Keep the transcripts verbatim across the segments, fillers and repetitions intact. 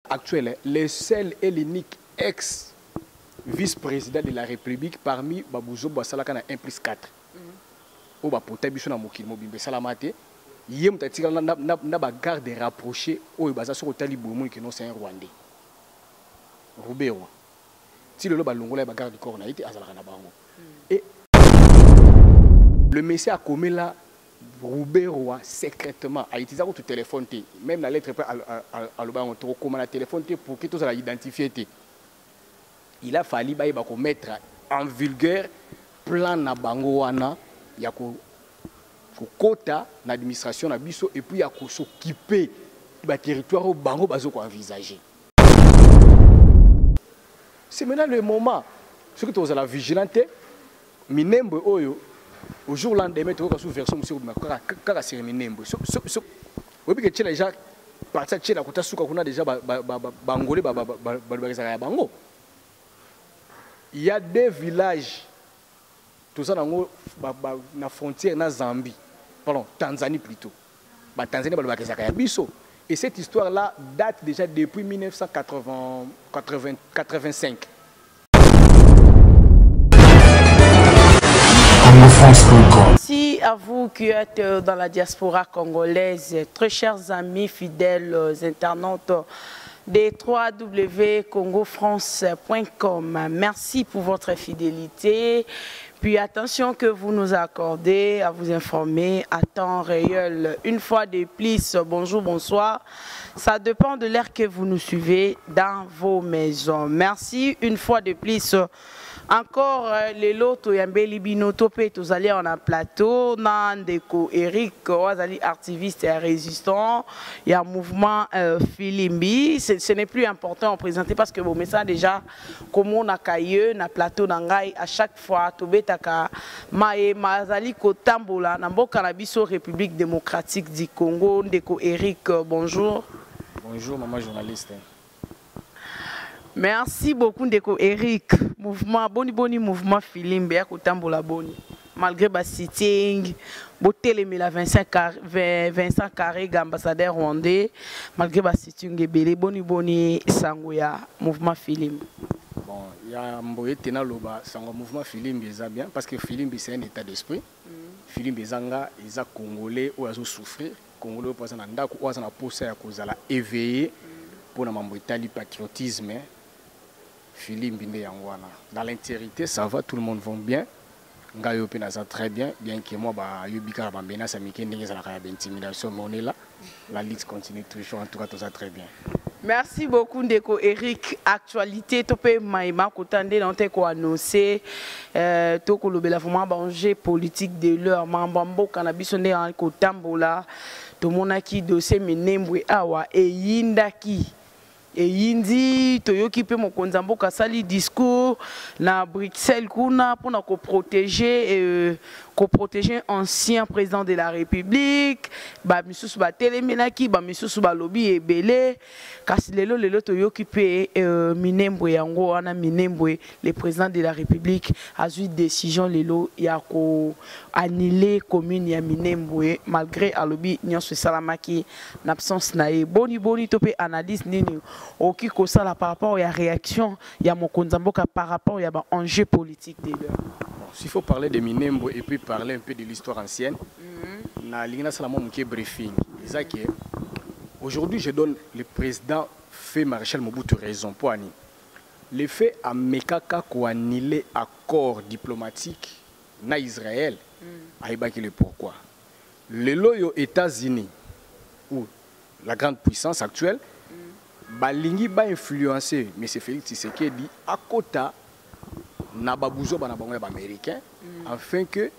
actuel, le seul et l'unique ex-vice-président de la République parmi Babouzo Boissalaka na un plus quatre. Au Bapota Bichona Mokil Mobimbe Salamate, Yem Tatika n'a pas garde rapproché au Bazaso au Talibou qui non c'est un Rwandais. Roubero. Si le loba longola ba garde corps na été azalaka na bango. Et le message a commis là Roubero secrètement a utilisé votre téléphone même la lettre à le bango comment la téléphone pour que tous la identifier. Il a fallu ba ba mettre en vulgaire plan na bango wana ya ko kota na administration na biso et puis ya ko s'occuper du territoire au bango bazo ko envisager. C'est maintenant le moment. Ce que tu as la vigilante, Minembo Oyo, au jour lendemain, tu as sous version monsieur Kaka c'est Minembo. Oui, que tu as déjà parti à la côte souka kuna déjà bangolé bango. Il y a des villages, tout ça dans la frontière na Zambie, pardon, Tanzanie plutôt. Bah Tanzanie balobakisaka biso. Et cette histoire-là date déjà depuis mille neuf cent quatre-vingt-cinq. Merci à vous qui êtes dans la diaspora congolaise, très chers amis fidèles internautes des w w w point congo france point com. Merci pour votre fidélité. Puis attention que vous nous accordez à vous informer à temps réel. Une fois de plus, bonjour, bonsoir. Ça dépend de l'heure que vous nous suivez dans vos maisons. Merci une fois de plus. Encore les lots, Yambeli Binoto, tous allés en un plateau, Nandeko, Eric, Ouazali, activiste et résistant. Il y a un mouvement euh, Filimbi. Ce n'est plus important à présenter parce que vos messages déjà, comme on a caillé, na plateau d'Angaï, à chaque fois, Tobetaka, Maé, Mazali, Kotambola, Nambo Canabiso, République démocratique du Congo, Ndeko, Eric, bonjour. Bonjour, maman journaliste. Merci beaucoup Ndeko Eric. Mouvement boni boni mouvement Filimbi ya kotambola boni. Malgré ba sitting, botelé la vingt-cinq Vincent Carré ambassadeur rwandais, malgré ba sitting ebele boni boni sango ya mouvement Filimbi. Bon, il y a mboye tena loba sango mouvement Filimbi eza bien parce que Filimbi c'est un état d'esprit. Filimbi ezanga eza congolais ou azo souffrir, congolais pour ça na ndako ou ça na posa ya kozala éveillé pour na mambo itali patriotisme. Filimbi nde yangwana. Dans l'intérité, ça va, tout le monde va bien. Ngayo penaza très bien, bien que moi ba yubika ba bena sa mike ndenge za la intimidation mais on est là. La lutte continue toujours en tout cas tout ça très bien. Merci beaucoup Ndeko Eric. Actualité topé maïma kotande dans te ko annoncer euh to ko lobela vraiment danger politique de leur mambambo cannabis on est en kotambola to monaki dossier minembwe awa e yindaki et yindi toyoki pe mokonza mboka sali discours na Bruxelles kuna pour na ko protéger euh, ko protéger ancien président de la République ba misusu ba telemenaki ba misusu ba lobby ebele kasi lelo lelo toyoki pe euh, minembwe yango wana minembwe le président de la République a eu décision lelo ya ko annuler commune ya minembwe malgré a lobby nyonso salamaki en absence na e boni boni topé analyse nini oki ko sala par rapport à la réaction ya mokonza mboka par rapport ya ba enjeu politique de l'heure. S'il faut parler de Minembo et puis parler un peu de l'histoire ancienne, na lingana salamo muke briefing. Aujourd'hui, je donne le président fait Maréchal Mobutu raison pour ani. Le fait à Mekaka ko annulé accord diplomatique na Israël, aibaki le pourquoi. Le loyo États-Unis ou la grande puissance actuelle balingi ba influencer M. Félix Tshisekedi à kota na babouzo bana bango ya américain afin que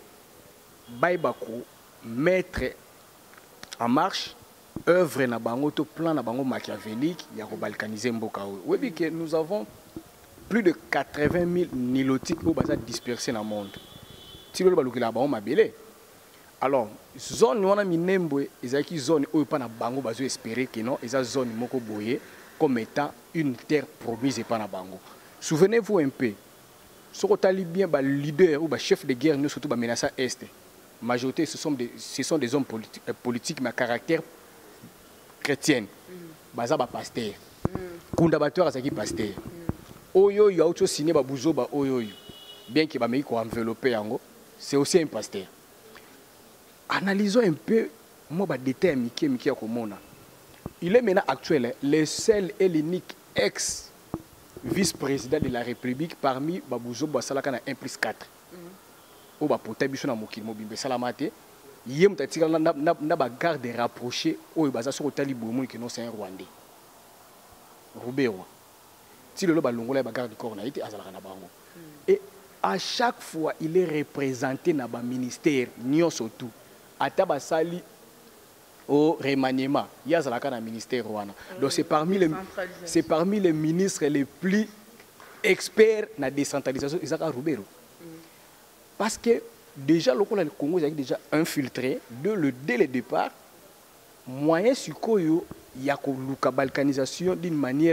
baibako mettre en marche œuvre na bango to plan na bango machiavélique ya ko balkaniser mboka o. Oui que nous avons plus de quatre-vingt mille nilotiques au basa dispersés dans le monde. Si le balukila bango mabele. Alors, zone wana Minembwe ezaki zone oyo pa na bango bazo espérer que non, eza zone moko boye comme étant une terre promise par na bango. Souvenez-vous un peu. Ce qu'on a bien, bah, leader ou bah, chef de guerre, nous surtout bah, menaçant Est. Majorité, ce sont des, ce sont des hommes politi euh, politiques, mais à caractère chrétien. Baza bah pasteur. kunda bato azaki pasteur oyo yo auto signé ba buzoba oyo bien que ba meki ko envelopper yango c'est aussi un pasteur. Analysons un peu moi ba détail miki miki ya komona. Il est maintenant actuel le seul et l'unique ex vice-président de la République parmi ba buzoba salaka na un plus quatre. O ba pota biso na mokili mobimbe salamate yem tatika na na na ba garde rapproché oyo baza so kotali bomo que non c'est un Rwandais. Roubero. Si le loba longola ba garde corps na été azalaka na bango. Et à chaque fois il est représenté dans ba ministère nyon surtout ata basali au remaniement il y a zalaka na ministère wana. Donc c'est parmi les c'est parmi les ministres les plus experts na décentralisation Isaka Roubero. Parce que déjà, le Congo est déjà infiltré de le, dès le départ. Moyen sukoyo il y a la balkanisation d'une manière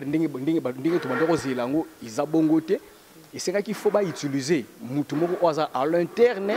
et c'est ça qu'il faut utiliser à l'interne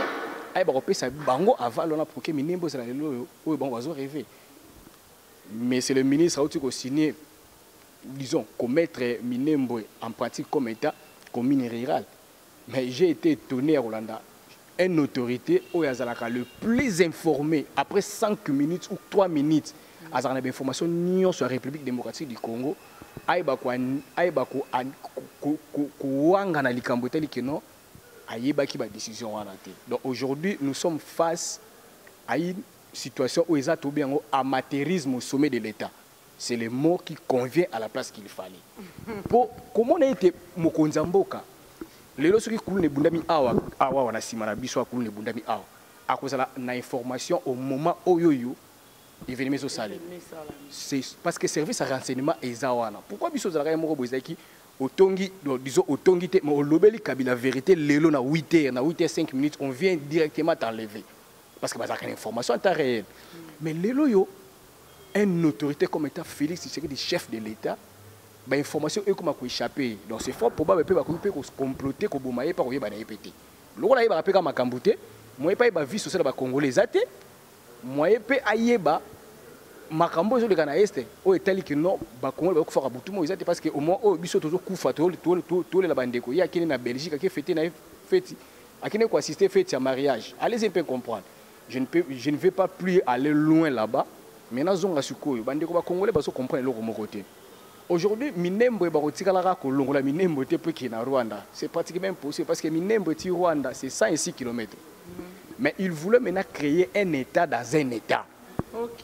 mais c'est le ministre qui a signé disons commettre Minembo en pratique comme état commune rurale. Mais j'ai été étonné à Rolanda. Une autorité où il y a le plus informé après cinq minutes ou trois minutes à la information sur la République démocratique du Congo aibako aibako kuanga na likamboteli keno ayebaki ba décision wana te. Donc aujourd'hui nous sommes face à une situation où il y a tout bien amateurisme au sommet de l'État. C'est le mot qui convient à la place qu'il fallait. Pour comment on a été mokonzamboka lelo soki kulune bundami awa awa wana simana biso kulune bundami awa akozala na information au moment oyoyo événement so salé c'est parce que service à renseignement ezawana pourquoi biso zalaka moko bozaki otongi disons otongi te mais olobeli kabila vérité lelo na huit heures na huit heures cinq minutes on vient directement t'enlever parce que bazaka information en temps réel mais lelo yo une autorité comme état Félix Tshisekedi chef de l'État ba information est comme échapper donc c'est fort probable peut ba comploter ko bomaye par oyeba na épété loko na yeba rapeka makambuté moi pas ba vie sociale ba congolais até moi pe ayeba makambo zo de kana este o etali que non ba congolais ba ko fara butu mo izate parce que au moins o biso tozo kufa to to to la bandeko ya kini na Belgique qui fêter na fête akine ko assister fête à mariage allez un peu comprendre je ne peux je ne vais pas plus aller loin là-bas maintenant zonga sukoyo bandeko ba congolais ba so comprendre loko mo côté. Aujourd'hui, Minembo est Rwanda. C'est pratiquement impossible parce que Minembo est Rwanda, c'est cent six kilomètres. Mm-hmm. Mais il voulait maintenant créer un État dans un État. Okay.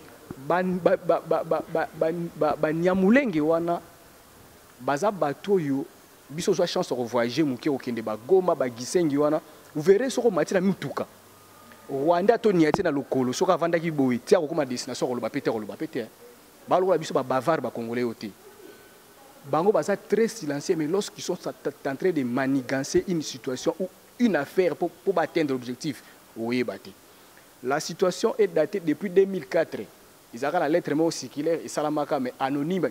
Banyamulenge wana baza batoyo biso so chance de voyager muke okende ba Goma ba Gisengi wana vous verrez soko matina mituka Rwanda to niati na lokolo soko avanda ki boyi tia ko ma destination ko lo ba pété ko lo ba pété ba lo biso ba bavard ba congolais oté. Bango baza très silencieux, mais lorsqu'ils sont en train de manigancer une situation ou une affaire pour, pour atteindre l'objectif, oui, la situation est datée depuis deux mille quatre. Ils ont la lettre circulaire et salamaka, mais anonyme.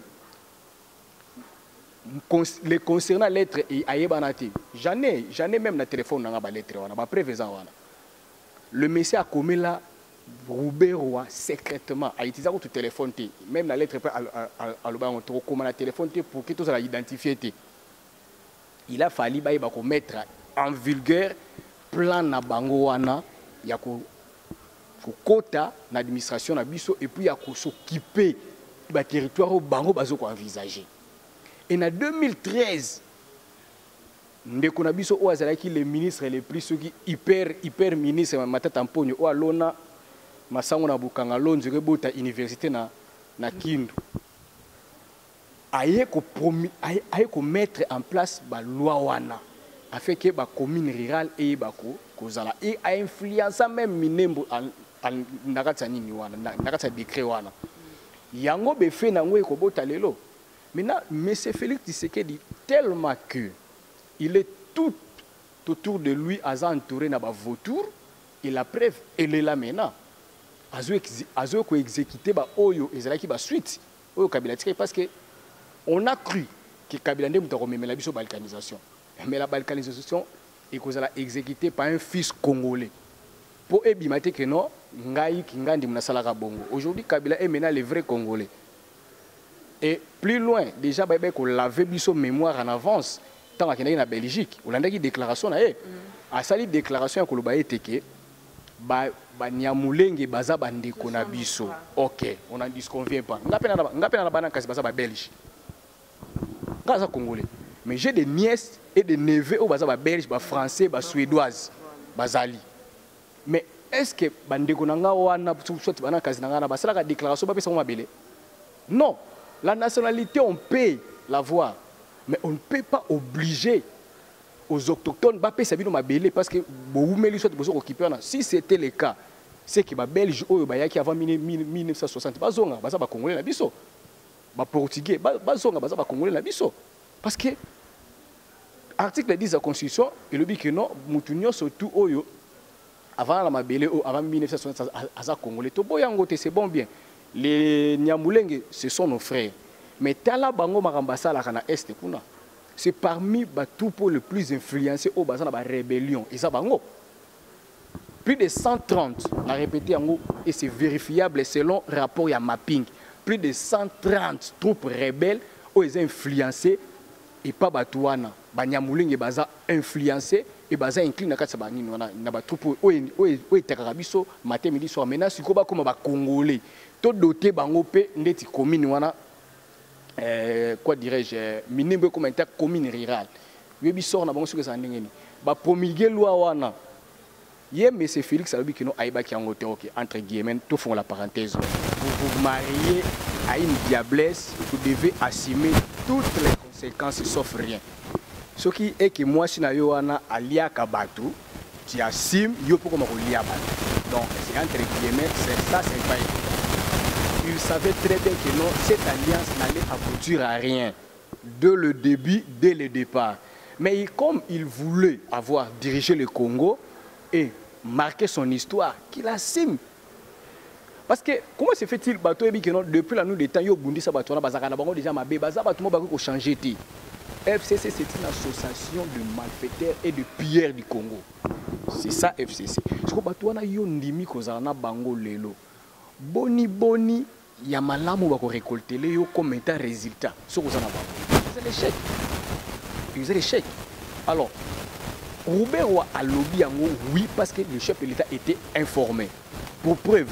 Les concernant la lettre et ayebanate, j'en ai, j'en ai même le téléphone dans la lettre, on a prévésant. Le message a commis là. Roubero secrètement a utilisé votre téléphone même la lettre à l'oban comment la téléphone pour que tous l'identifier il a fallu mettre en vulgaire plan na bango wana ya ko kota na administration na biso et puis ya ko s'occuper ba territoire au bango bazo ko envisager et en deux mille treize ndeko na biso o azalaki les ministres les plus ceux qui hyper hyper ministre Matata Mponyo o alona masango na bukanga lonzo rebota université na na Kindu aye ko promis aye ko mettre en place ba loi wana afin que ba commune rurale et ba ko kozala et a influencer même Minembo en nakatsa nini wana nakatsa décret wana yango be fait na ngwe ko bota lelo maintenant monsieur Félix Tshisekedi tellement que il est tout autour de lui à entouré na ba vautour et la preuve elle est là maintenant azo ko exécuter ba oyo ezalaki ba suite oyo Kabila tika parce que on a cru que Kabila ndé mutako memela biso balkanisation mais la balkanisation est kozala exécutée par un fils congolais pour ebimate que non ngai kingandi mna salaka bongo aujourd'hui Kabila est maintenant le vrai congolais Et plus loin, déjà, bah, qu'on lavait biso mémoire en avance, tant qu'il y a en Belgique, on a une déclaration, à cette déclaration, on a dit que ba ba nyamulenge baza bandeko na biso. Ok, on n'en disconvient pas. Ngape na ngape na bana kasi baza ba belge. Ngaza congolais. Mais j'ai des nièces et des neveux au baza ba belge, ba français, ba suédoise, bazali. Mais est-ce que bandeko na nga wana soit bana kasi na nga na basala ka déclaration ba pesa mo mabele? Non, la nationalité on peut l'avoir, mais on ne peut pas obliger aux autochtones bah pesa bino mabele parce que boumeli soit besoin occuper. Si c'était le cas, c'est que ba belge oyo ba yaki avant mille neuf cent soixante bazonga baza ba congolais na biso, ba portugais bazonga baza ba congolais na biso, parce que article dix de la constitution et le dit que non mutunyo surtout oyo avant la mabele avant mille neuf cent soixante aza congolais to boyango te, c'est bon bien. Les Nyamulenge ce sont nos frères, mais tala bango marambasa la kana est kuna. C'est parmi les troupes les plus influencés au bassin de la rébellion. Et ça, plus de cent trente, on a répété, et c'est vérifiable selon le rapport à mapping. Plus de cent trente troupes rebelles ont été influencées et pas Batouana. Banyamouling et Baza influencés et Baza incliné à quatre banines. On a des troupes qui étaient Karabiso, matin, midi, soir. Maintenant, c'est comme les Congolais. Tout doté, Bangope, Ndeti Komine, Euh, quoi dirais-je, minimum commentaire commune rurale. Webi sort na bango sur ça ndengeni. Ba promulguer loi wana. Hier monsieur Félix a dit que non aïba qui en hauteur OK entre guillemets tout font la parenthèse. Vous vous mariez à une diablesse, vous devez assumer toutes les conséquences sauf rien. Ce qui est que moi si na yo wana alia kabatu, tu assumes yo pour comment lia batu. Donc c'est entre guillemets c'est ça c'est pas évident. Il savait très bien que non, cette alliance n'allait aboutir à rien dès le début, dès le départ. Mais comme il voulait avoir dirigé le Congo et marquer son histoire, qu'il assume. Parce que comment se fait-il que non, depuis la nuit des temps, il y a Bundi Sabatona, Bazakana Bango déjà Mabé, Bazabatuma Bako changé. F C C, c'est une association de malfaiteurs et de pilleurs du Congo. C'est ça F C C. Ce que Batouana Yondimi Kozana Bango Lelo. Boni Boni. Il y a malamu va récolter les comme état résultat. Ce que vous en avez. C'est l'échec. C'est l'échec. Alors, Robert Roy a lobby en haut, oui, parce que le chef de l'État était informé. Pour preuve,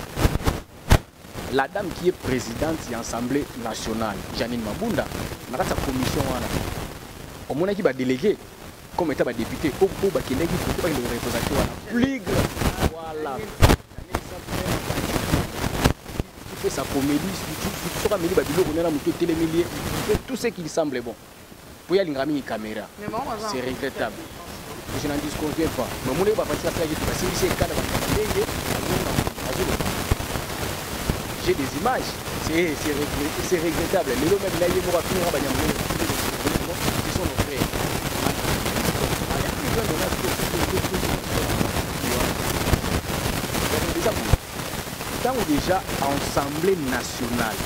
la dame qui est présidente de l'Assemblée nationale, Janine Mabunda, dans sa commission, au moment qui va déléguer, comme état député, au bout de qui est le représentant, plus grand. Voilà. Sa comédie, tout ce qui semble bon. Pour y aller une caméra, c'est regrettable. Je n'en disconviens pas. Mais mon j'ai des images, c'est regrettable. Les gens même là, ils vont finir à ils sont nos frères. Tant déjà à l'Assemblée nationale,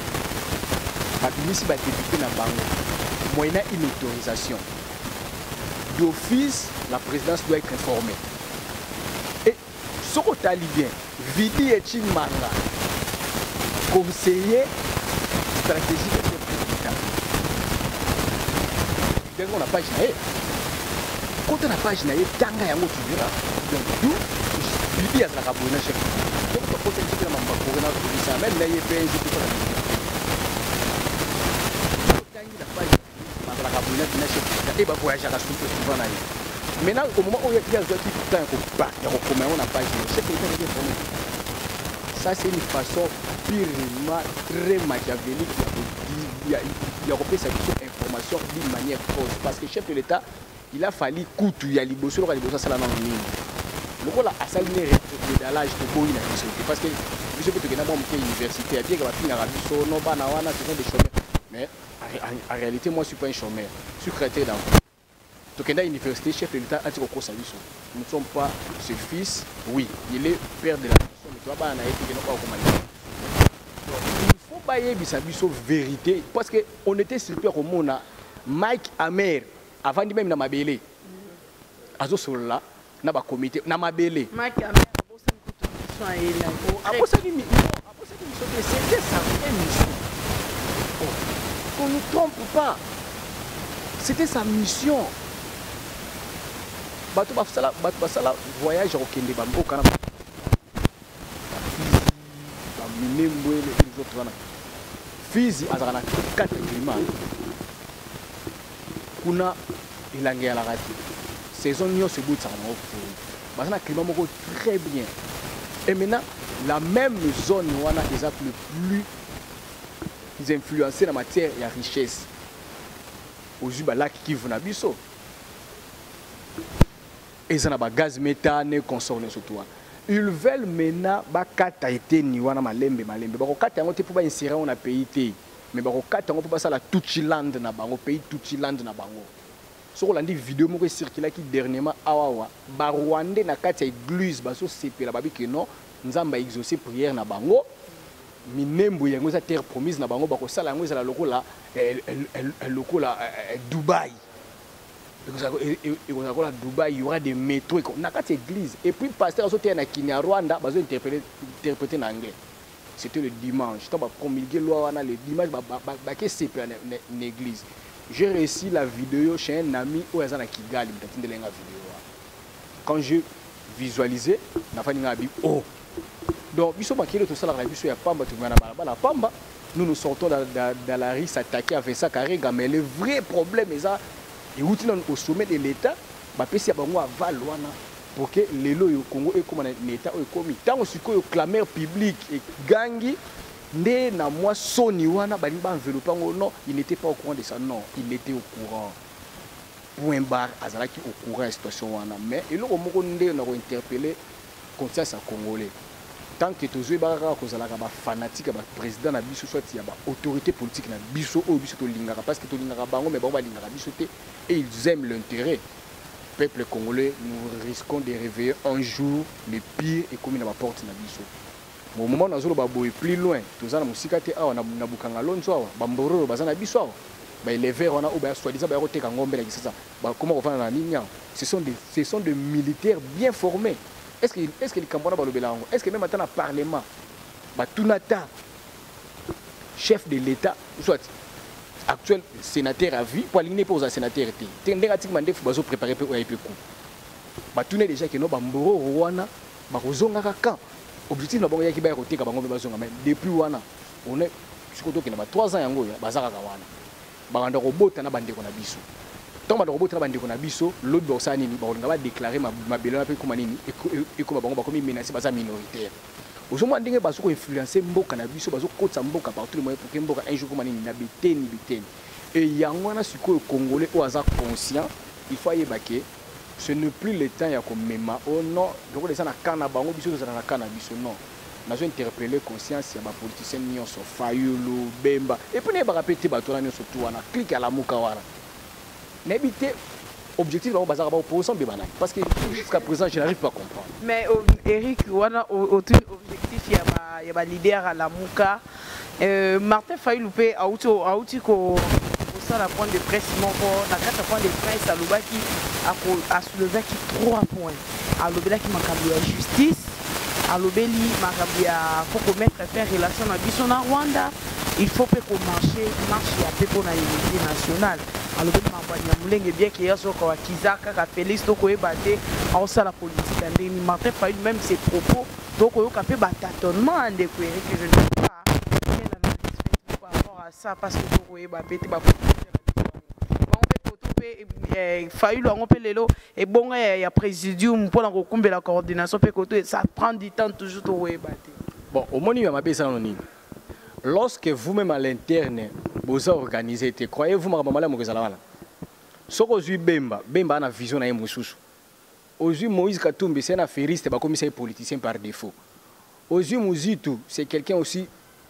ici, député na bango, moyennant une autorisation. D'office, la présidence doit être informée. Et ce qu'on t'a dit bien, Vidi et Chimanga, conseiller stratégique de l'État. Dès qu'on a page naïe, quand on a page naïe, Tanga Yango tu verras. Donc, d'où Vidi a la rabouina chef. Donc, quand on dit que la maman corona, même naïe P N G, tout ça. Et bah voyager à la soupe souvent là. Maintenant au moment où il y a des gens qui temps qu'on part, il y a comment on n'a pas dit. Ça c'est une façon purement très machiavélique il y a il y a repris cette information d'une manière fausse parce que le chef de l'État il a fallu coûter il y a les bosses les bosses ça là dans le ligne. Le rôle à saluer le dallage de Boy parce que je peux te gagner mon université bien que va finir à Bisso non ba na wana ce sont des chômeurs mais en réalité, moi, je ne suis pas un chômeur. Je suis créateur d'enfants. Donc, à l'université, chef de l'État a dit que nous ne sommes pas ce fils. Oui, il est père de la nation, mais tu ne vas pas en aller, tu ne vas pas au il ne faut pas y avoir la vérité. Parce qu'on était super au monde. Mike Amer, avant de même dans ma belle. Azo Sola, dans ma comité, dans ma belle. Mike Amer, après ça, c'était ça, une mission. qu'on ne trompe pas. C'était sa mission. Bato basala bato basala voyage au Kende bambo kana. Baminembo les autres wana. Fizi azana quatre climats. Kuna ilange ya la rati. Saison nyo se bout ça mo fu. Basana climat moko très bien. Et maintenant la même zone wana est le plus ils influencés en matière de richesse. Aujourd'hui, il y a qui vont biso. Ils ont gaz méthane consommé surtout. Ils veulent maintenant bakata été ni wana malembe malembe. Bakata yango te pour ba insérer on a pays te. Mais bakata yango pour passer la Tuchiland na bango pays Tuchiland na bango. Sur la vidéo mo circulé qui dernièrement awawa ba Rwandais na kati église baso sepela babi que non nzamba exaucer prière na bango. Minembo yango za terre promise na bango bako sala yango za la lokola lokola Dubaï. Et on a Dubaï, il y aura des métros na kati église et puis pasteur so te na Kenya Rwanda bazo interpréter interpréter en anglais. C'était le dimanche. Tant ba promulguer loi wana le dimanche ba ba ke C P en église. J'ai réussi la vidéo chez un ami au Azana Kigali, de la vidéo. Quand je visualisais, na fani ngabi oh. Donc, biso makile tout ça la biso ya pamba tout na bala la pamba. Nous nous sortons dans, dans, dans la rue s'attaquer avec ça Karega, mais le vrai problème est ça et où au sommet de l'État, ba pesi ya bango aval wana pour que lelo yo Congo et comme l'État o komi tant aussi ko clameur public et gangi né na moi soni wana bali ba envelopper non, il n'était pas au courant de ça non, il était au courant. Point barre azalaki au courant de la situation wana mais et loko moko ndé na ko interpeller conscience à congolais. Tant que tous baraka kozalaka ba fanatique ba président na biso soit ya ba autorité politique na biso o biso to lingaka parce que to lingaka bango mais bango ba lingaka biso te et ils aiment l'intérêt. Peuple congolais, nous risquons de réveiller un jour le pire et comme na ba porte na biso. Au moment où nous sommes plus loin, nous avons musique te awa na bukanga lonzo awa bambororo bazana biso awa ba élever on a ou ba soi-disant ba roteka ngombe la ça ba comment on va na ninya ce sont des ce sont des militaires bien formés. Est-ce que est-ce que les Cambodgiens ba lobela ngo est-ce que même maintenant na parlement ba tunata chef de l'état soit actuel sénateur à vie pour aligner pour aux sénateurs te tendeka tikmande fu bazo préparer pour aiper coup ba tuner déjà que no bambororo wana ba kozonga ka objectif na bango yaki ba roteka bango bazonga mais depuis wana on est sikoto ke na trois ans yango ya bazaka ka wana banda robota na bandeko na biso tant banda robota na bandeko na biso l'autre bossa nini ba on va déclarer ma mabelo na pe comme nini et comme bango ba comme menacer baza minoritaire aujourd'hui ndenge bazo ko influencer mboka na biso bazo kotsa mboka partout le moyen pour que mboka un jour comme nini na biteni biteni et yango na siko congolais o aza conscient il faut y baquer ce n'est plus le temps ya ko mema oh non donc les gens na kana bango biso na kana biso non nous avons interpellé conscience ya ba politiciens nyonso Fayulu Bemba et puis ne ba répéter ba tona nyonso tout wana clique à la muka wana n'habiter objectif là bazar ba opposition be banani parce que jusqu'à présent je n'arrive pas à comprendre mais euh, Eric wana autour objectif ya ba ya ba leader à la muka euh, Martin Fayulu pe auto auto ko ça la point de presse moko na kata point de presse à lobaki a soulevé qui trois points à lobaki makabu ya justice à l'obéli marabia faut qu'on mette faire relation à biso na Rwanda il faut pas qu'on marcher marcher à peu pour la unité nationale à l'obéli mabanya mulenge bien qu'il y a so ko kizaka ka Félix to ko ebate en ça la politique ndé ni Martin Fayulu même ses propos donc ko ka fait batatonnement ndé ko Eric que je ne sais pas quelle analyse par rapport à ça parce que ko ebate ba Fayulu on peut lelo et bon il y a présidium pour la la coordination peut côté ça prend du temps toujours to ebate bon au moins il m'a bien ça non lorsque vous-même à l'interne vous organisez te croyez-vous makamala mo kezala wana soko zui Bemba Bemba na vision na yemususu ozui Moïse Katumbi c'est un affairiste ba commissaire politicien par défaut ozui Muzitu c'est quelqu'un aussi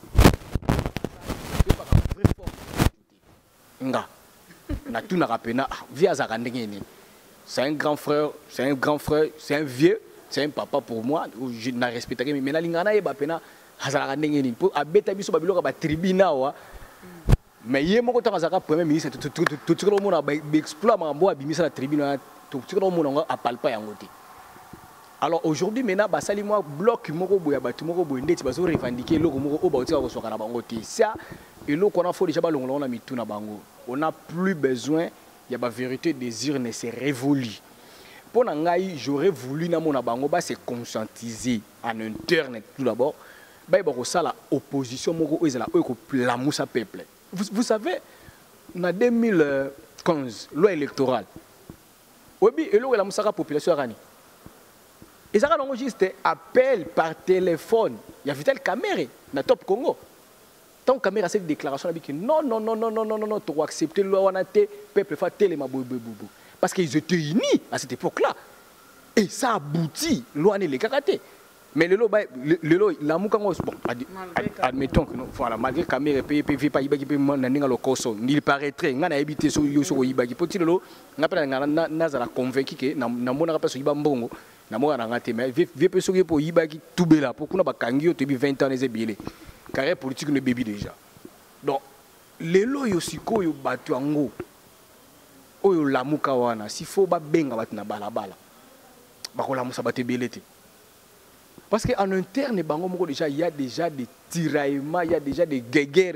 nga na tout na rapena via zakandengeni c'est un grand frère c'est un grand frère c'est un vieux c'est un papa pour moi je na respecte mais na lingana e ba pena hazala ndengeni pour abeta biso babiloka ba tribunal wa mais yé moko tanga zaka premier ministre tout tout tout tout le monde a exploit mambo abimisa la tribunal tout tout le monde a palpa yango te alors aujourd'hui maintenant ba sali moi bloc moko boya batu moko boye ndeti bazo revendiquer loko moko o ba otika ko soka na bango te ça Et là, on a fait déjà on a mis tout na bango. On n'a plus besoin, il y a la vérité, désir ne s'est révolu. Pour nangai, j'aurais voulu na mon bango ba se conscientiser en internet tout d'abord. Ba y a la opposition moko ezala eko la moussa peuple. Vous, vous savez, en deux mille quinze, loi électorale. Oui, et là la moussa population rani. Et ça a juste appel par téléphone. Il y a Vital Kamere na Top Congo. Tant Kamere a cette déclaration là que non non non non non non non non tu dois accepter loi wana te peuple fa télé parce qu'ils étaient unis à cette époque-là. Et ça aboutit loi ne les kakaté. Mais le lot le lot la mukango bon admettons que non voilà malgré Kamere paye paye pas ibaki pe na ninga lokoso il paraîtrait ngana habité so yo so ibaki poti le lot ngapela ngana nazala convaincu que na na mona pas so iba mbongo na mona na ngate mais vie pe so pour ibaki tubela pour kuna bakangi yo tebi vingt ans les ebile carrière politique ne baby déjà donc les lots yo siko yo batu ango oyo lamuka wana s'il faut ba benga bat na balabala ba ko lamusa baté belete. Parce qu'en interne, déjà, il y a déjà des tiraillements, il y a déjà des guerres.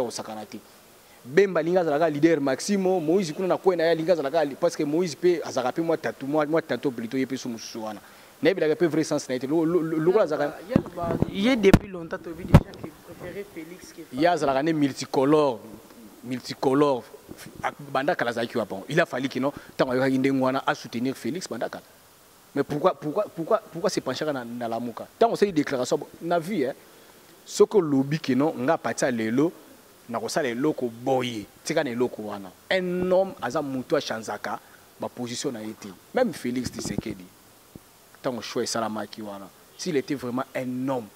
Bemba linga zalaka leader Maximo, Moïse kuna na kwena ya linga zalaka parce que Moïse peut azarape moi tatou moi moi tantôt plutôt yepe sou musuana. Na bi la peu vrai sens na été lo lo zalaka. Il y a depuis longtemps tu déjà qui préférait Félix qui. Il y a zalaka né multicolore multicolore banda kala zaki wa bon. Il a fallu que non tant ya ngwana à soutenir Félix banda kala. Mais pourquoi, pourquoi, pourquoi, pourquoi c'est penché dans la mouka? Tant on sait des déclarations, on a vu, hein, ce que le lobby qui non, on a pas ça les lots, on a ça les lots qui boyé, c'est quand les lots qui wana. Un homme à sa moutoua chanzaka, ma position a été. Même Félix Tshisekedi, tant on choisit Salama qui wana, s'il était vraiment un homme,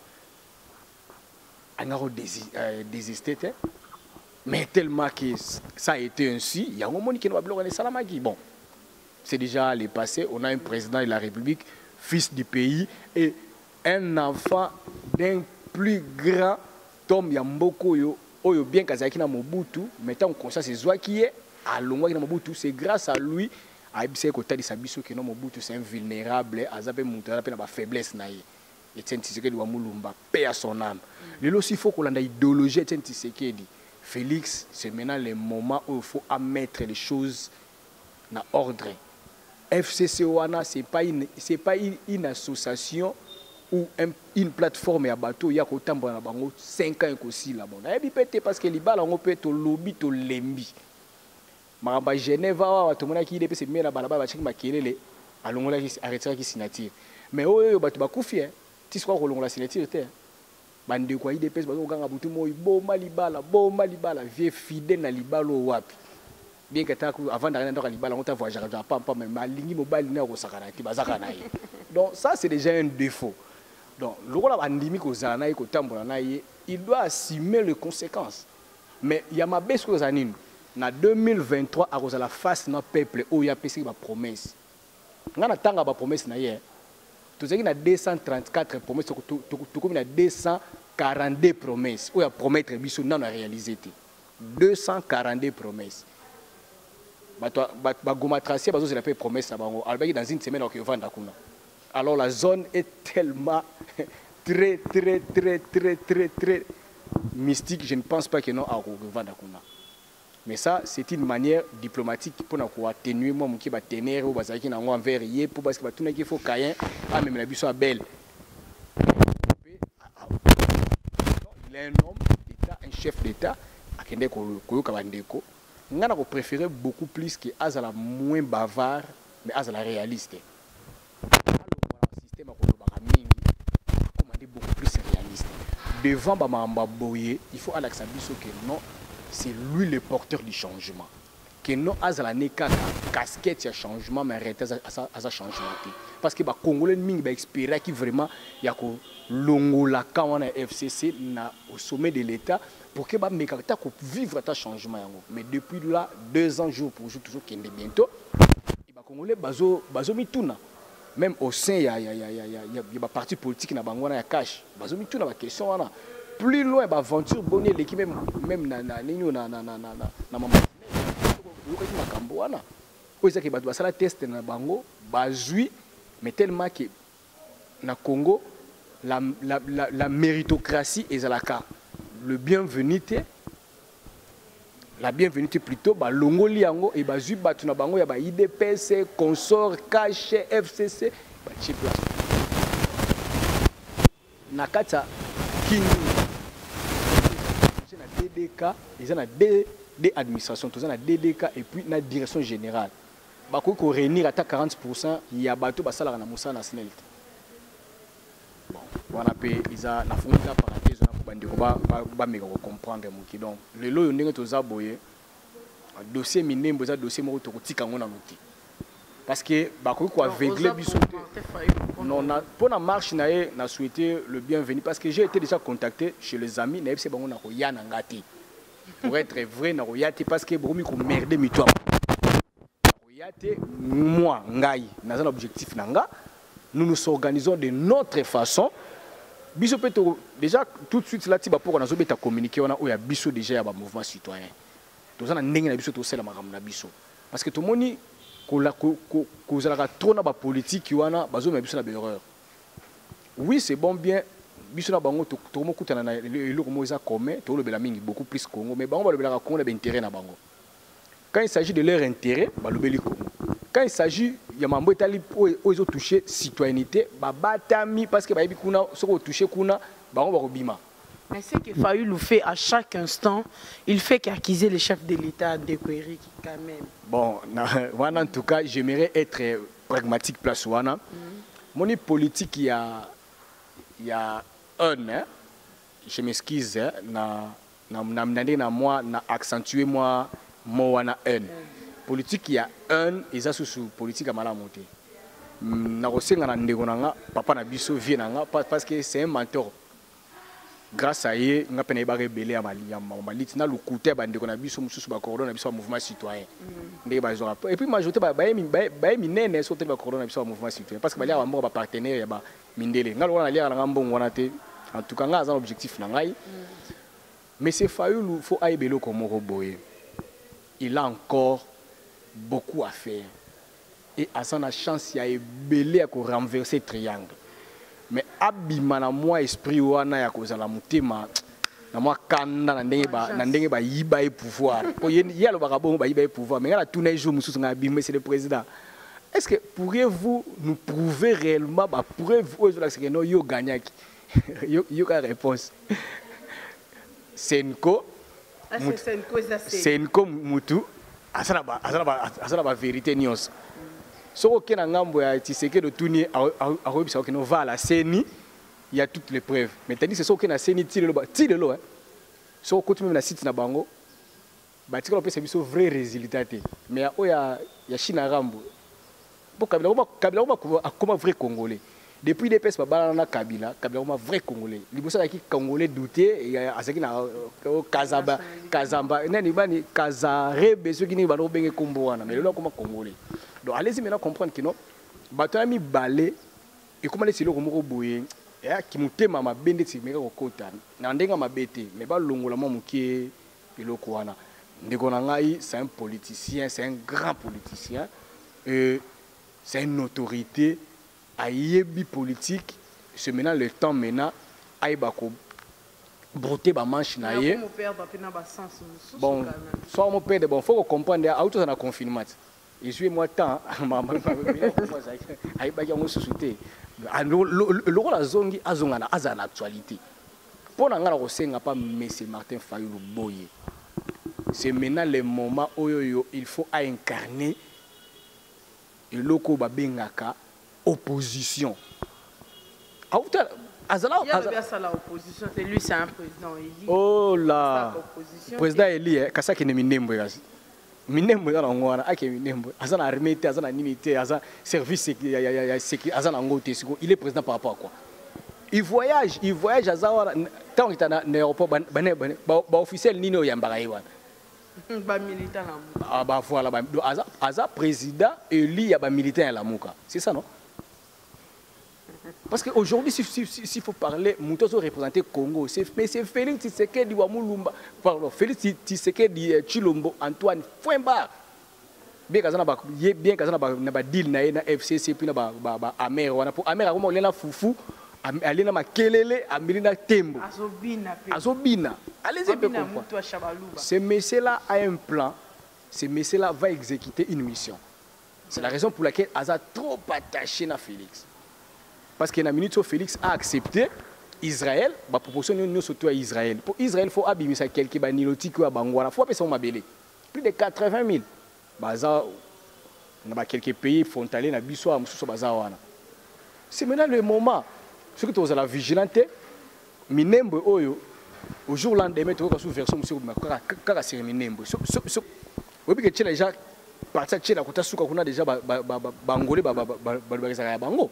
on a désisté, mais tellement que ça a été ainsi, il y a un moment qui nous a bloqué Salama qui bon. C'est déjà le passé. On a un président de la République, fils du pays, et un enfant d'un plus grand Tom Yamboko, Oyo bien Kazaki na Mobutu, mettant en conscience c'est Zoa qui est à Longwa na Mobutu, c'est grâce à lui, à Ibise Kota de Sabiso que Mobutu c'est invulnérable, à Zabe Moutara, à la faiblesse naïe. Et tiens, Tshisekedi wa Mulumba, paix à son âme. Le aussi faut qu'on ait une idéologie, tiens, Tshisekedi. Félix, c'est maintenant le moment où il faut mettre les choses dans ordre. F C C O A N A, ce n'est pas, une, pas une, une association ou un, une plateforme à bateau. Il y a cinq ans aussi là-bas. Parce que les balles ont peut être au lobby, au lembi. Maramba Genève, tout le monde qui est mis là-bas, là-bas, qui m'a kiré, allons là, arrêter qui signature. Mais oh, oh, bah tu vas couper, tu sais quoi, on la signature, t'es. Bande quoi, il dépêche, bah on gagne à bout, bon malibala, bon malibala, vieux fidèle à libalo wapi. Bien que avant d'arriver dans Libala, on t'a voyagé, pas pas même aligné mobile n'a au Sakanaki, Bazakanaï. Donc ça c'est déjà un défaut. Donc le rôle endémique aux Anaï, au Tambouranaï, il doit assumer les conséquences. Mais il y a ma baisse aux anines. En deux mille vingt-trois, à cause de la face de notre peuple, où il y a une promesse. On a tant de promesses naïe. Tout ce qui a deux cent trente-quatre promesses, tout comme il y a deux cent quarante-deux promesses. Où il y a promettre bisou non réalisé. deux cent quarante-deux promesses. Dans une semaine, alors la zone est tellement très, très, très, très, très, très mystique, je ne pense pas que non à revendre. Mais ça, c'est une manière diplomatique pour nous atténuer moi qui va tenir ou bazaki na ngwa envers yé pour parce que tout n'a qu'il faut cayen ah même la biso à belle. Il est un homme d'État, un chef d'État à kende ko ko kabandeko. On a préféré beaucoup plus que Azala moins bavard, mais Azala réaliste. Alors, le système a commandé beaucoup plus réaliste. Devant Bamamba Boye, il faut Alex Abisso que non, c'est lui le porteur du changement. Que non, Azala n'est qu'à casquette de changement, mais arrêtez à sa changement. Parce que les Congolais ont espéré qu'il vraiment y a l'Ongola quand on a F C C au sommet de l'État. Pour que les gens vivre un changement. Mais depuis là, deux ans, jour pour jour, toujours qu'il y a bientôt, les Congolais ont mis tout. Même au sein, il y a des partis politiques qui ont mis cash. Ils ont mis tout dans la question. Plus loin, l'aventure, l'équipe même même na na na na na na na maman. Ça test na bango, bazui, mais tellement que na Congo, la la la, la méritocratie est à la carte. Le bienvenu, la bienvenue plutôt ba longoli yango et ba zui batu na bango ya ba I D P S consort cash F C C ba chi place na kata kingi na D D K ils ont des des administrations tous na D D K et puis na direction générale ba ko ko réunir à quarante pour cent ya bato ba sala na musa na snelt bon wana pe iza na fonda parenthèse na bandiko ba ba meka ko comprendre muki donc le lo yo ndenge toza boye dossier minembo za dossier moko to kotika ngona muti parce que ba ko ko aveugler biso non na pour la marche na ye na souhaité le bienvenu parce que j'ai été déjà contacté chez les amis na epse bango na ko ya na ngati pour être vrai na ko ya te parce que bomi ko merder mitwa ko ya te moi ngai na un objectif nanga nous nous organisons de notre façon biso peto déjà tout de suite là tiba pour na zo beta communiquer on a oya biso déjà ya ba mouvement citoyen to za na ndenge na biso to sela makam na biso parce que tout moni ko la ko ko za la trop na ba politique wana bazo me biso na erreur oui c'est bon bien biso na bango to to mo kutana na le mo za commun to le bela mingi beaucoup plus Congo mais bango ba le bela Congo na ba intérêt na bango quand il s'agit de leur intérêt ba le beli Congo quand il s'agit il y a mambo etali aux autres toucher citoyenneté ba batami parce que ba yebi kuna soko toucher kuna bango ba kobima. Mais c'est que Fayulu fait à chaque instant, il fait qu'accuser le chef de l'État de Kweri quand même. Bon, en tout cas, j'aimerais être pragmatique place wana. Mon mm -hmm. politique il y a il y a un hein, je m'excuse hein, na na na na moi na accentuer moi moi wana un. Mm -hmm. Politique il y a un et ça sous politique à mala monter. Na kosenga na ndeko nanga papa na biso vie nanga parce que c'est un mentor. Grâce à eux, on a pu rebeller à Mali, à Mali, na lukuté bandeko na biso mususu ba cordon na biso mouvement citoyen. Ndenge ba zora. Et puis majorité ba ba ba minene sauter ba cordon na biso mouvement citoyen parce que ba lia ba mo ba partenaire ya ba mindele. Ngalo wana lia na mbongo wana te. En tout cas, nga za objectif na ngai. Mais c'est Fayulu faut aibelo comme Roboé. Il a encore beaucoup à faire. Et à son chance il y a belé à renverser triangle. Mais abima na moi esprit wana ya kozala mutema na moi kanda na ndenge ba na ndenge ba yiba e pouvoir ko yelo ba kabongo ba yiba e pouvoir mais la tous les jours mususu ngabima monsieur le président est-ce que pourriez-vous nous prouver réellement ba preuve aux là que non yo gagnaki yo yo ka réponse Senko Senko mutu asana ba asana ba asana ba vérité nyos so que na ngambo ya Tshisekedi de tourner à Robisa que nous va la CENI il y a toutes les preuves mais tandis que so que na CENI tile lo tile lo hein so que tu même na site na bango ba tiko pesa biso vrai résultat mais ya oya ya China rambo pour Kabila ba Kabila ba comme vrai congolais depuis des pesa ba na Kabila Kabila ba vrai congolais libosa la ki congolais douté ya asaki na Kazaba Kazamba nani bani Kazarebe ceux qui ni ba no benge kombo wana mais là comme congolais. Donc allez-y maintenant comprendre que non, batami balé et comment les silos comme boye et qui monte mama bende ti meka kokota na ndenga mabete mais ba longola mo mukie eloko wana ndeko na ngai c'est un politicien, c'est un grand politicien et c'est une autorité ayebi politique ce maintenant le temps maintenant aiba ko broter ba manche na ye bon soit mon père bon faut comprendre à auto na confinement et suis moi tant maman aïe bah on se soutient le rôle à zongi azongana azan actualité pour n'angala rosenga pas monsieur Martin Fayulu boye c'est maintenant le moment où il faut incarner et loko babengaka opposition autant azala azala opposition c'est lui c'est un président élu oh là président élu kasaki ne minembo yazi minembo na ngwana ake minembo azana armée te azana nimité azana service ya ya ya azana ngote siko il est président par rapport à quoi il voyage il voyage azawa tant qu'il est na aéroport ba ba officiel nino yambaka yiwana ba militant la muka ah bah voilà ba aza aza président élu ya ba militant ya la muka c'est ça non parce que aujourd'hui s'il faut parler Moutozo représenter Congo c'est mais c'est Félix Tshisekedi wa Mulumba pardon Félix Tshisekedi Chilombo Antoine Fouemba bien kazana ba bien kazana ba na ba deal na na F C C puis na ba ba Amer wana pour Amer akoma olela fufu allez na makelele ameli na tembo Azobina. azobina allez-y peu comprendre. Ce monsieur là a un plan, ce monsieur là va exécuter une mission. C'est la raison pour laquelle Aza trop attaché à Félix. Parce que na minute où Félix a accepté Israël, bah proportion nous surtout à Israël. Pour Israël, il faut abîmer ça quelques baniloti qui a bangouara, faut appeler ça mabélé. Plus de quatre-vingt mille. Baza na quelques pays frontaliers na biso mususu baza wana. C'est maintenant le moment. Ce que tu as la vigilante, minembo oyo au jour lendemain tu as sous version monsieur makara kaka c'est minembo. So so so. Oui que tu déjà parti tu la kota suka kuna déjà ba ba bangolé ba ba ba ba bango.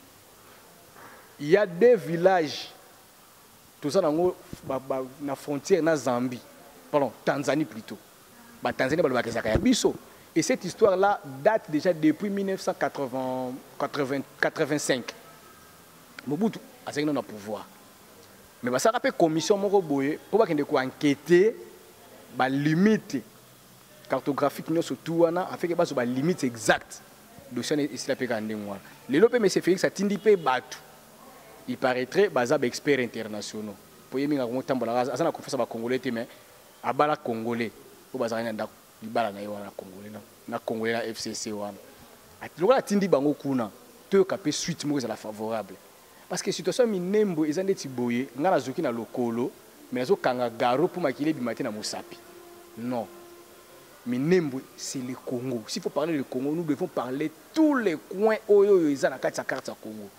Il y a des villages tout ça dans la frontière na Zambie. Pardon, Tanzanie plutôt. Ba Tanzanie ba ba ya biso. Et cette histoire là date déjà depuis mille neuf cent quatre-vingt-cinq. Mobutu a eu le pouvoir. Mais ça rappelle commission moko boye pour qu'il enquêter la limite cartographique nous surtout wana afin que ba la limite exacte de ce ici la pekande moi. Le lope M. Félix a tindi pe batu. Il paraîtrait baza experts internationaux. Pour yemi ngako tambola azana confiance ba congolais mais abala congolais pour bazana nda libala na wana congolais na na congolais na F C C wana. Atiloka tindi bango kuna to kapé suite mo za la favorable. Parce que situation minembo ezande tiboye ngala zoki na lokolo mais nazo kanga garo pour makile bimate na mosapi. Non. Minembo c'est le Congo. S'il faut parler du Congo, nous devons parler tous les coins oyo eza na kati ya carte ya Congo.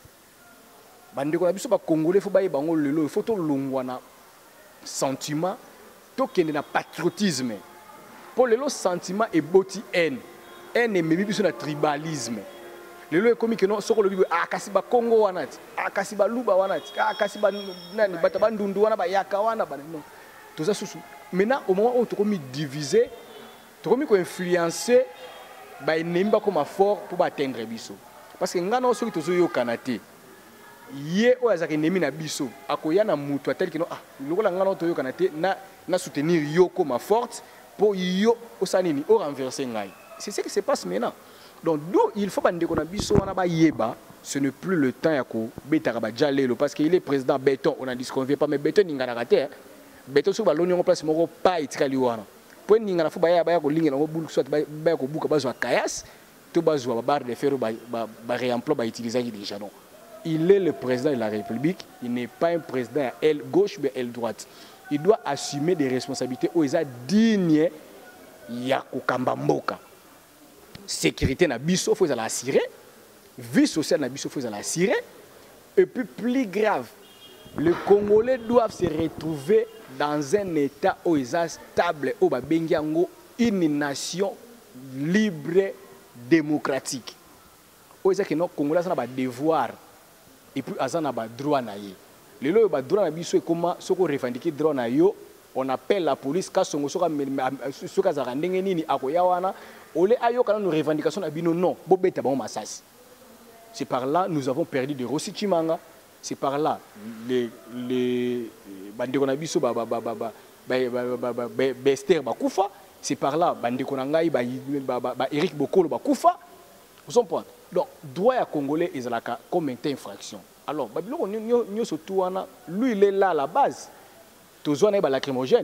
Bandeko na biso ba congolais faut ba bango lelo, il faut to longwa na sentiment, to kende na patriotisme. Pour lelo sentiment et boti haine. Haine et mebi biso na tribalisme. Lelo est comme que non soko lobi ah kasiba Congo wanati ah kasiba luba wanati ah kasiba nani batabandundu wana ba yaka wana ba non tout ça sous maintenant au moment où tu commis diviser tu commis ko influencer ba nemba comme fort pour atteindre biso parce que ngana soki tozo yo kanate ye o azaki nemi na biso akoya na mutu atel que non ah lokola ngana to yo kanate na na soutenir yo comme forte pour yo osanini o renverser ngai c'est ce qui se passe maintenant. Donc, d'où il faut que ce n'est plus le temps parce qu'il est président Béton, on n'en disconvient pas, mais Béton n'est pas raté. Béton, si on a place, on pas été liwana. Pour nous, il faut que nous soit kayas, tout bazoua barre de fer, réemploi, utiliser déjà. Il est le président de la République, il n'est pas un président à aile gauche, mais à aile droite. Il doit assumer des responsabilités où il est digne Yakukamba Mboka. Sécurité na biso faut la assurer, vie sociale na biso faut la assurer, et puis plus grave, les Congolais doivent se retrouver dans un état où ils sont stables, où babengi yango une nation libre, démocratique. Où ils que nos Congolais ont des devoirs et puis ils ont des droits na ye. Les lois ba droit na biso et comment ce qu'on revendique droit na yo, on appelle la police quand songo soka soka za ndenge nini akoya wana. Olé ayoka nos revendications abino non bobeta bon massas. C'est par là nous avons perdu de Rossi Chimanga, c'est par là les les bandeko na biso ba ba ba ba ba ba Bester bakufa, c'est par là bandeko na ngai ba ba Eric Bokolo bakufa. Vous comprenez? Donc droit à congolais ezalaka comme une infraction. Alors babilo nyo nyo surtout wana lui il est là à la base. Tozwana ba lacrymogène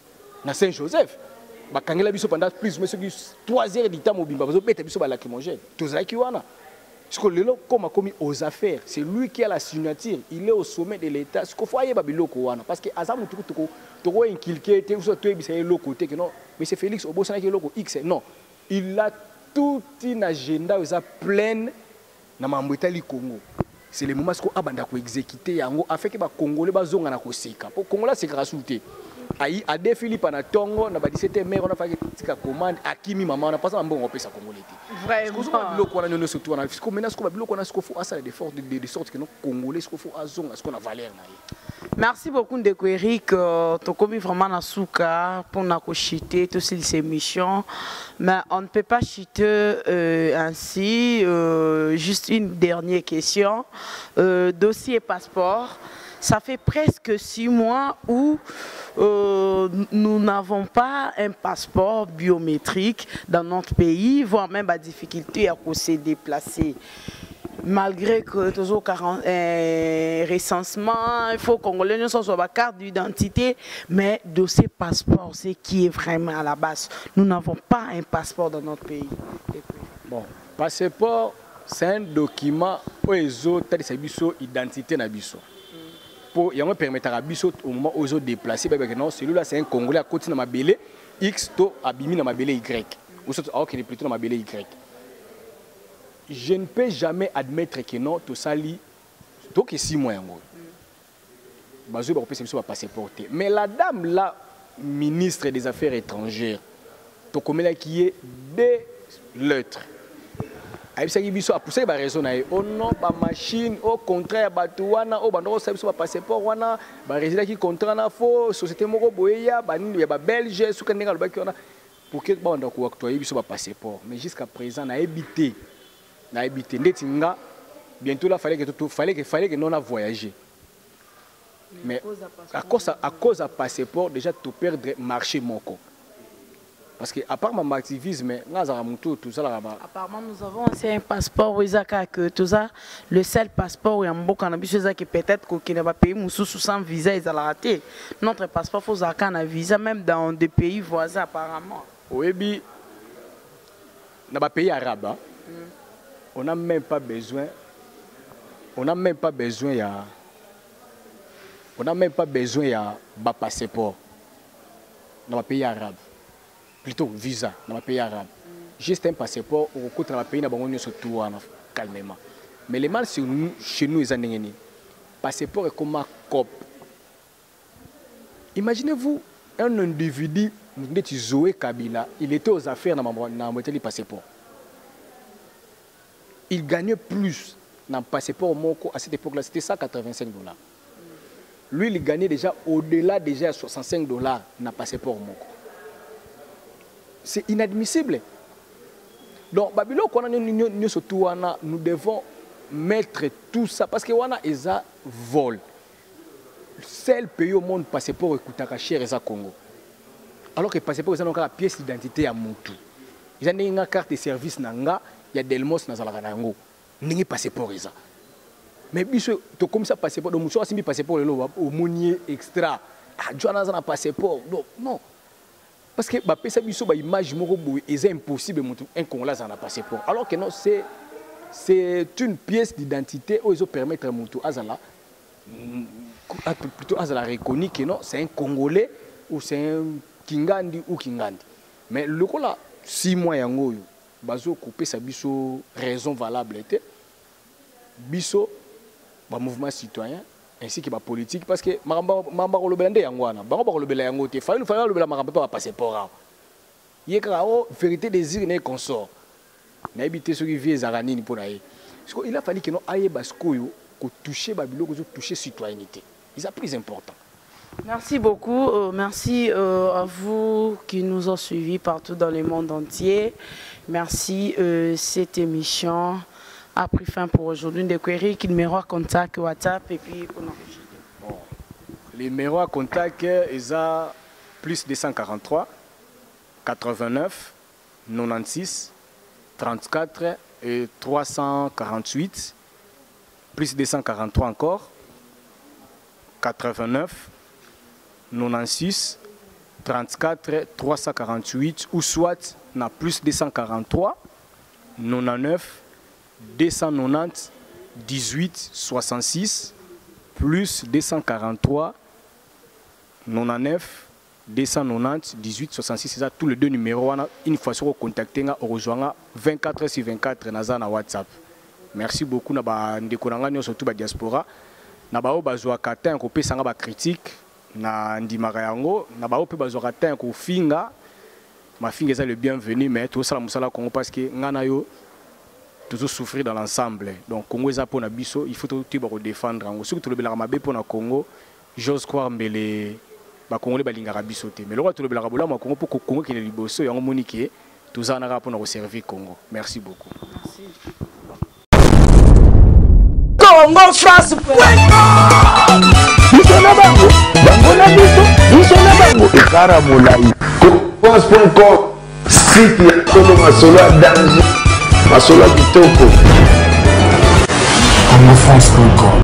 na Saint-Joseph. Bakangela biso pendant plus mais trois heures du temps mobimba bazo beta biso ba lacrymogène tozaki wana parce que lelo comme a commis aux affaires c'est lui qui a la signature il est au sommet de l'état ce qu'il faut ayeba biloko wana parce que azamu tuku tuku toko inculquer te so to ebisa le côté que non mais c'est Félix Obosana qui loko X non il a toute une agenda aux pleine na mambwetali Congo c'est le moment où abanda ko exécuter yango afin que ba congolais bazonga na ko seka pour congolais c'est gratuité. Aïe, à des Philippe à Tongo, on a dit c'était mère, on a fait une commande, à Kimi maman, on a passé un bon repère sa Congolais. Vraiment. Ce qu'on a vu, on a surtout, on a vu, maintenant, ce qu'on a vu, on a ce qu'il faut, ça des forces de sorte que nos Congolais, ce qu'il faut, ce qu'on a valeur. Merci beaucoup de Eric, tu as commis vraiment la souka pour nous chiter toutes ces émissions, mais on ne peut pas chiter euh, ainsi. Euh, juste une dernière question, euh, dossier passeport. Ça fait presque six mois où euh, nous n'avons pas un passeport biométrique dans notre pays, voire même la difficulté à se déplacer. malgré que toujours euh, recensement, il faut que Congolais ne soient sur la carte d'identité, mais dossier passeport, c'est qui est vraiment à la base. Nous n'avons pas un passeport dans notre pays. Bon, passeport, c'est un document où ils ont identité na biso. Pour y permettre à biso au moment où ils ont déplacé, non, celui-là c'est un Congolais à côté de ma belle X, to abimi na ma belle Y. Ou alors qu'il est plutôt dans ma belle Y. Je ne peux jamais admettre que non, tout ça lit, donc six mois en gros. Je ne peux pas passeport. Mais la dame là, ministre des Affaires étrangères, to comme là qui est des lettres. Elle s'est dit a poussé ba raison na au non ba machine au contraire ba tuana au bando ça ba passeport wana ba résident qui contrat na faux société moko boya ba ni ba belge sous kenga le ba ki ona pour que ba ndako octroyer biso ba passeport mais jusqu'à présent na habité na habité ndeti nga bientôt là fallait que tout fallait que fallait que non a voyagé mais à cause à cause à passeport déjà tout perdre marché moko. Parce que à part mon activisme, tout ça là-bas. Apparemment, nous avons aussi un passeport où que tout ça, le seul passeport où il y a un beau cannabis qui peut-être qu'il n'a pas payé sous sans visa, ils ont raté. Notre passeport faut avoir un visa même dans des pays voisins apparemment. Oui, bien, dans les pays arabes, mm. on n'a même pas besoin, on n'a même pas besoin il y a, on n'a même pas besoin il y a un passeport dans les pays arabes. Plutôt visa dans les pays arabes. Mm. Juste un passeport au côté dans les pays où surtout calmement. Mais les mal chez nous, ils ont un passeport est comme un cop. Imaginez-vous un individu, Zoé Kabila, il était aux affaires dans le passeport. Il gagnait plus dans le passeport Moko à cette époque-là, c'était cent quatre-vingt-cinq dollars. Mm. Lui, il gagnait déjà au-delà déjà soixante-cinq dollars dans le passeport Moko. C'est inadmissible. Donc, nous devons mettre tout ça. Parce que wana eza vol. Seul pays au monde passeport écoutaka cher eza Congo. Alors que le passeport est la pièce d'identité à Moutou. Ils ont une carte de service nanga, il y a Delmos na zalaka nango. Ningi passeport eza. Mais biso to comme ça passeport donc muso asimbi passeport le au monier extra. Ah Joana za na passeport. Non, non. Parce que ça biso ba image moko boy est impossible un Congolais na passeport. Alors que non c'est c'est une pièce d'identité où ils ont permettre à Moutou azala plutôt azala reconnu que non c'est un Congolais ou c'est un Kingandi ou Kingandi. Mais le coup là six mois yango yo bazo couper sa biso raison valable était biso ba mouvement citoyen ainsi que ba politique parce que mamba mamba ko lobelande yangwana bango ba ko lobela yango te fa il faut lobela mamba pas passeport yeka o vérité désir né consort na habité ce qui vie zaranini pour naé parce qu'il a fallu que non aye baskoyo ko toucher babilo ko toucher citoyenneté c'est plus important. Merci beaucoup, euh, merci euh, à vous qui nous ont suivis partout dans le monde entier. Merci, euh, cette émission a pris fin pour aujourd'hui. Une queries, qui numéro à contact, WhatsApp et puis pour enregistrer. Bon, le numéro à contact est à plus deux cent quarante-trois, quatre-vingt-neuf, quatre-vingt-seize, trente-quatre et trois cent quarante-huit, plus deux cent quarante-trois encore, quatre-vingt-neuf, quatre-vingt-seize, trente-quatre, trois cent quarante-huit ou soit na plus deux cent quarante-trois, quatre-vingt-neuf, deux cent quatre-vingt-dix, dix-huit, soixante-six, plus deux cent quarante-trois, quatre-vingt-neuf, deux cent quatre-vingt-dix, dix-huit, soixante-six, c'est ça tous les deux numéros. Une fois sur contacter, on rejoint vingt-quatre heures sur vingt-quatre na WhatsApp. Merci beaucoup na ba ndekonanga surtout ba diaspora. Na ba o bazwa katin ko pesa nga ba critique na ndimaka yango na ba o pe bazwa katin ko finga ma finga c'est le bienvenu mais tout ça la musala Congo parce que ngana yo toujours souffrir dans l'ensemble. Donc Congo est pour na biso, il faut tout pour défendre en surtout le belaka mabe pour na Congo. J'ose croire mbele ba Congolais ba lingaka biso te. Mais le roi tout le belaka bola ma Congo pour Congo qui est liboso yango monique tout ça na pour na servir Congo. Merci beaucoup. Merci. Congo France nous sommes bango bango na biso nous sommes bango ekara molai pense point com site ya solo masolo danger masolo kitoko congo france point com.